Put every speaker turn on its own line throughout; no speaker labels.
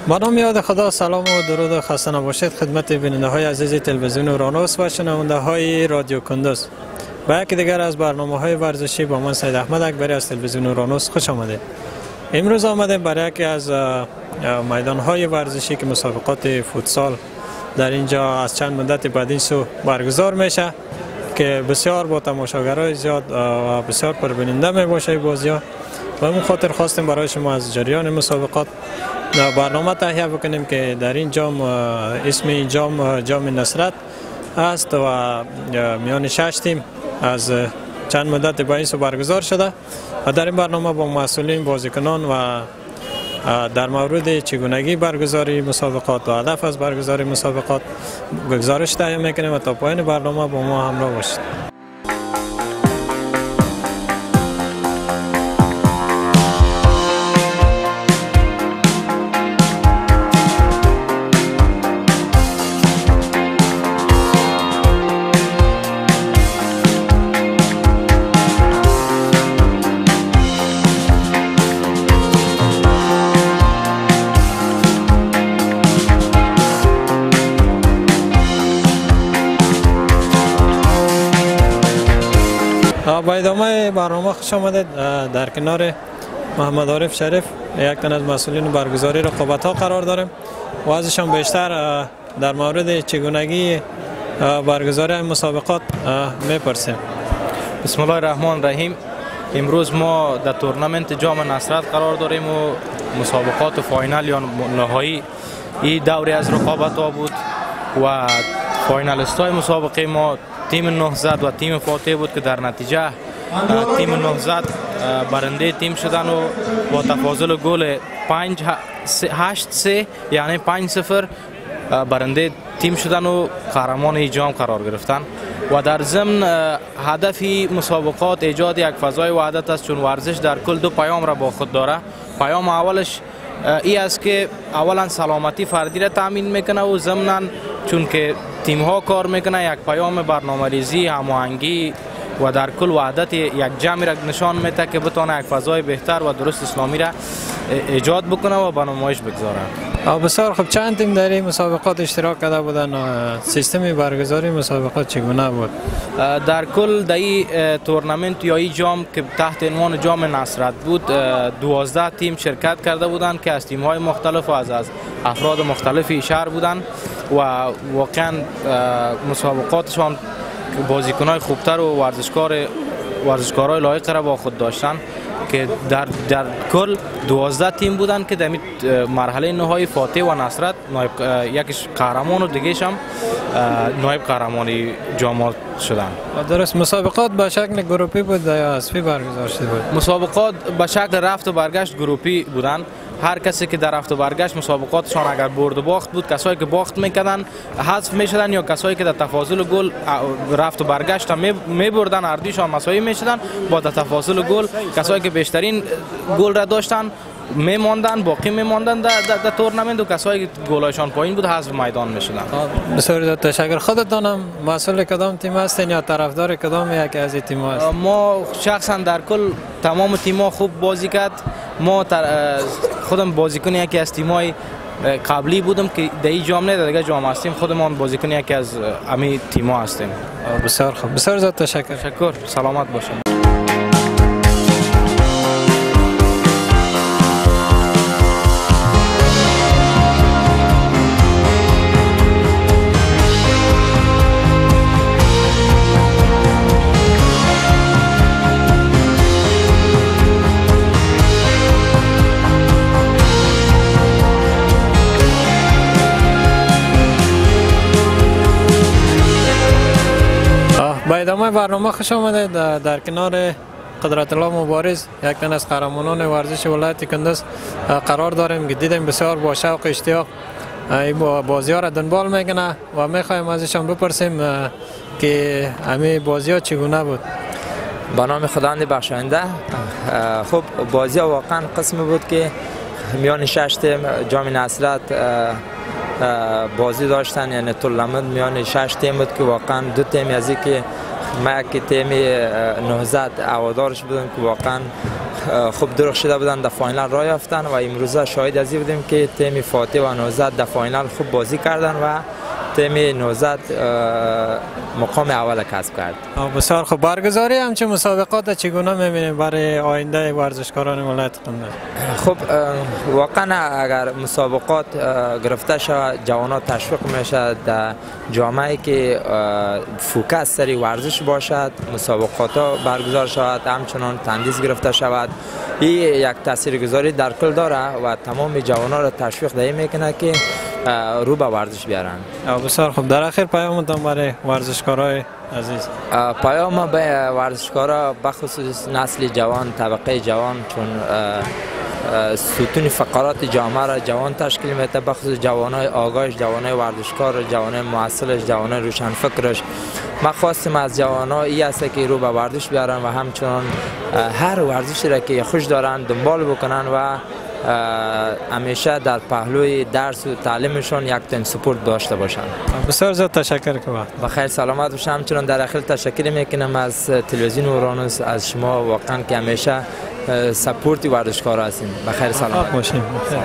با نام یاد خدا، سلام و درود و خسته نباشید خدمت بیننده های عزیز تلویزیون اورانوس و شنونده های رادیو کندوز. با یکی دیگر از برنامه های ورزشی با من سید احمد اکبری از تلویزیون اورانوس خوش آمدید. امروز آمدیم برای یکی از میدان های ورزشی که مسابقات فوتسال در اینجا از چند مدت بعد این سو برگزار میشه که بسیار با تماشاگرای زیاد و بسیار پربیننده می باشه بازی ها. و همون خاطر خواستیم برای شما از جریان مسابقات برنامه تهیه بکنیم که در این جام اسم این جام نصرت است و میان 6 تیم از چند مدت با این سو برگزار شده و در این برنامه با مسئولین، بازیکنان و در مورد چگونگی برگزاری مسابقات و هدف از برگزاری مسابقات گزارش تهیه میکنیم و تا پایان برنامه با ما همراه باشید. با ادامه برنامه خوش آمدید. در کنار محمد عارف شریف یک تن از مسئولین برگزاری رقابت ها قرار داریم و ازشان بیشتر در مورد چگونگی برگزاری مسابقات میپرسیم.
بسم الله الرحمن الرحیم. امروز ما در تورنمنت جام نصرت قرار داریم و مسابقات فاینال یا نهایی این دوری از رقابت ها بود و فاینالیست های مسابقه ما تیم نهضت و تیم فاتح بود که در نتیجه تیم نهضت برنده تیم شدن و با تفاضل گل 8-3 یعنی 5-0 برنده تیم شدن و قهرمان این جام قرار گرفتن و در ضمن هدف مسابقات ایجاد یک فضای وحدت است، چون ورزش در کل دو پیام را با خود داره. پیام اولش ای است که اولا سلامتی فردی را تامین میکنه و ضمناً چون که تیم ها کار میکنه یک پیام برنامه‌ریزی، هماهنگی و در کل وحدت یک جمع را نشان میده که بتونه یک فضای بهتر و درست اسلامی را ایجاد بکنه و به نمایش بگذاره.
بسیار خوب. چند تیم در این مسابقات اشتراک کرده بودن و سیستم برگزاری مسابقات چگونه بود؟
در کل در این تورنمنت یا این جام که تحت عنوان جام نصرت بود 12 تیم شرکت کرده بودند که از تیم های مختلف و از افراد مختلفی شهر بودند و واقعا مسابقاتشان بازیکن‌های خوبتر و ورزشکارای لایق را با خود داشتن که در کل 12 تیم بودن که در مرحله نهایی فاتح و نصرت یکیش قهرمان و دیگه‌ش هم نایب قهرمانی جام شدن.
درست. مسابقات به شکل گروپی بود یا حذفی برگزار شده بود؟
مسابقات به شکل رفت و برگشت گروپی بودن. هر کسی که در رفت و برگشت مسابقاتشان اگر برد و باخت بود، کسایی که باخت میکردن حذف میشدن یا کسایی که در تفاضل گل رفت و برگشت میبردن هر دویشان مساوی میشدن. با در تفاضل گل کسایی که بیشترین گل را داشتن میماندن، باقی میماندن در تورنمنت و کسایی که گلایشان پایین بود حذف میدان میشدن.
بسیار تشکر. خودتانم مسئول کدام تیم هستین یا طرفدار کدام یکی از این تیم هست؟
ما شخصا در کل تمام تیم‌ها خوب بازی کرد. ما خودم بازیکن یکی از تیم‌های قبلی بودم که در این جام نه دیگه جام هستیم. خودمان بازیکن یکی از امی تیم‌ها هستیم.
بسیار خوب. بسیار زیاد تشکر.
تشکر. سلامت باشید.
با ادامه برنامه خوش آمدید. در کنار قدرت الله مبارز یک تن از قهرمانان ورزش ولایت کندوز قرار داریم که دیدیم بسیار با شوق و اشتیاق این بازی ها را دنبال میکنه و میخوایم ازشان بپرسیم که همین بازی ها چگونه بود.
با نام خداوند بخشاینده. خب بازی ها واقعا قسمی بود که میان 6 تیم جام نصرت بازی داشتن، یعنی تورنمنت میان 6 تیم بود که واقعا دو تیم از که ما که تیم نهضت هوادارش بودن که واقعا خوب درخ شده بودن در فاینال راه یافتن و امروزه شاهد از این بودیم که تیم فاتح و نوزاد در فاینال خوب بازی کردن و تیم نوزاد مقام اول کسب کرد.
بسیار خوب. برگزاری همچین مسابقات چگونه می‌بینید برای آینده ورزشکاران ولایت قندوز؟
خب واقعا اگر مسابقات گرفته شود جوانان تشویق میشه در جامعه که فوکس سری ورزش باشد، مسابقات ها برگزار شود، همچنان تندیس گرفته شود، این یک تاثیرگذاری در کل داره و تمام جوانان را تشویق دهی میکنه که رو به ورزش بیارن.
بسیار خوب. در اخیر پیامتان برای ورزشکارای عزیز؟
پیام به ورزشکارا بخصوص نسل جوان، طبقه جوان، چون ستون فقرات جامعه را جوان تشکیل میده، بخصوص جوانای آگاهش، جوانای ورزشکار، جوانای محصلش، جوانای روشنفکرش. ما خواستم از جوانا ای است که رو به ورزش بیارن و همچنان هر ورزشی را که خوش دارن دنبال بکنن و همیشه در پهلوی درس و تعلیمشون یک تن سپورت داشته باشن.
بسیار زیاد تشکر که
بخیر سلامت باشم. همچنان در اخیر تشکر میکنم از تلویزیون اورانوس، از شما واقعا که همیشه سپورتی ورزشکار هستین. بخیر سلامت
باشین.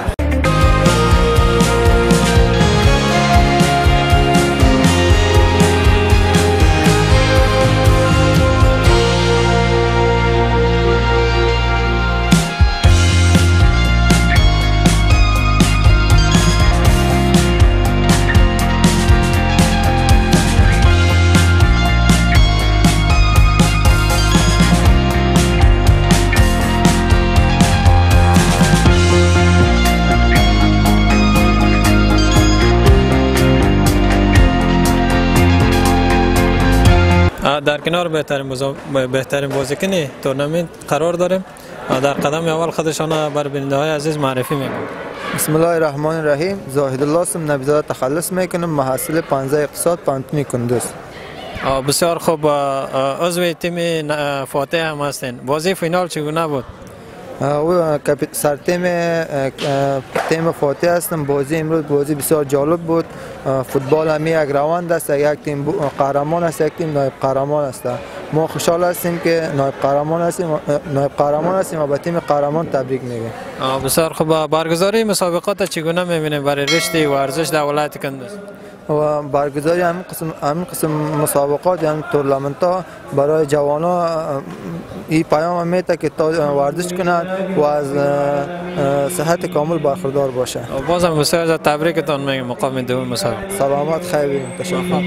در کنار بهترین بازیکن تورنمنت قرار داریم. در قدم اول خودشان بر بیننده های عزیز معرفی میکنم.
بسم الله الرحمن الرحیم. زاهد الله اسم نبیزاده تخلص میکنم، محصل 15 اقتصاد پانتونی کندوز.
بسیار خوب. عضو تیم فاتح هم هستین. بازی فینال چگونه بود؟
سر تیم فاتح هستم. بازی امروز بازی بسیار جالب بود. فوتبال همی یک روند است، یک تیم قهرمان است، یک تیم نایب قهرمان است. ما خوشحال هستیم که نایب قهرمان هستیم و به تیم قهرمان تبریک میگیم.
بسیار خوب. برگزاری مسابقات چگونه میبینیم برای رشته ورزش در ولایت کندوز؟
و برگزاری همین قسم مسابقات یعنی تورنمنت ها برای جوانان این پیام میده که تا ورزش کنند و از صحت کامل برخوردار باشند.
بازم بسیار تبریکتان میگم مقام دوم مسابقه.
سلامت، خیر، تشکر.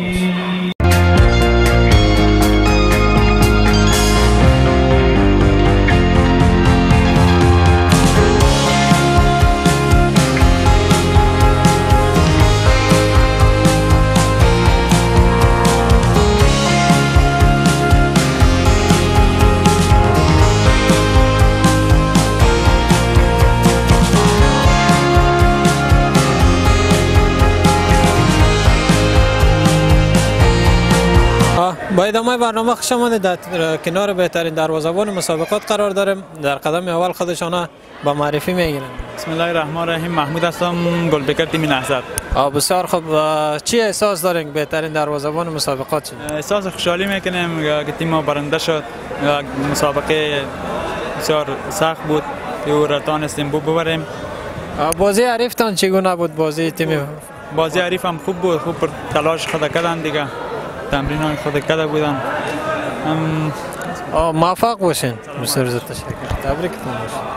با ادامه برنامه خوش آمدید. در کنار بهترین دروازه‌بان مسابقات قرار داریم. در قدم اول خودشان با معرفی میگیرن.
بسم الله الرحمن الرحیم. محمود هستم، گلبکر تیم نهضت.
بسیار خوب. چی احساس دارین بهترین دروازه‌بان مسابقات چی؟
احساس خوشحالی میکنیم که تیم ما برنده شد. مسابقه بسیار سخت بود و را تانستیم ببریم.
بازی حریفتان چگونه بود؟ بازی
حریف هم خوب بود، خوب تلاش خود کردن دیگه، تمرین های خود کرده بودن.
موفق باشین. بسیار زیاد تشکر. تبریکتون باشه.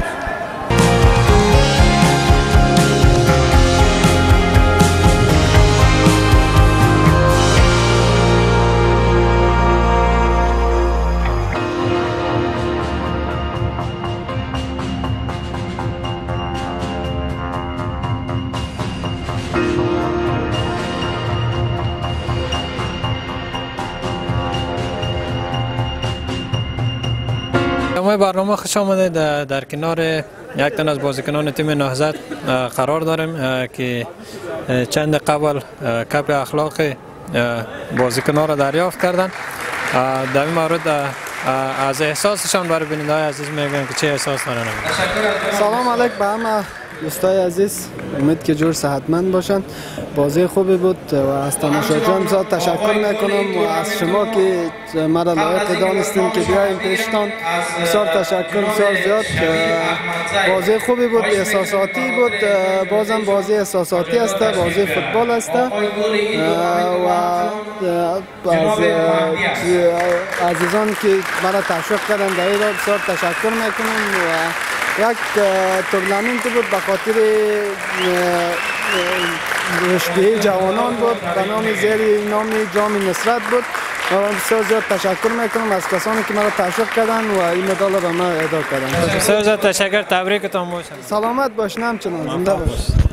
برنامه خوش آمده. در کنار یک تن از بازیکنان تیم نهضت قرار داریم که چند قبل کپ اخلاق بازیکنان را دریافت کردن. در این مورد از احساسشان برای بیننده های عزیز میگن که چه احساس دارن.
سلام علیک به همه دوستای عزیز، امید که جور صحتمند باشند. بازی خوبی بود و از تماشاچیان بسیار تشکر میکنم و از شما که مرا لایق دانستین که بیایم پیشتان بسیار تشکر بسیار زیاد. بازی خوبی بود، احساساتی بود، بازم بازی احساساتی است، بازی فوتبال است و از عزیزان که مرا تشویق کردن در این بسیار تشکر میکنم و یک تورنمنت بود به خاطر رشدی جوانان بود به نام زیر نام جام نصرت بود و من بسیار زیاد تشکر میکنم از کسانی که مرا تشویق کردن و این مدال را به من اهدا کردن.
بسیار زیاد تشکر، تبریکتان باشه.
سلامت باشین، همچنان زنده باشین.